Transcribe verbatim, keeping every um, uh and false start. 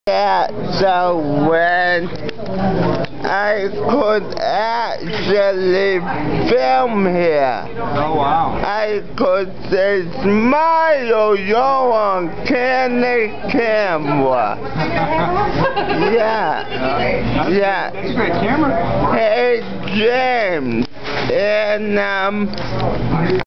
Yeah, so when I could actually film here. Oh wow. I could say, smile, you're on candy camera. Yeah. Uh, that's, yeah. That's a great camera. Hey, James. And, um...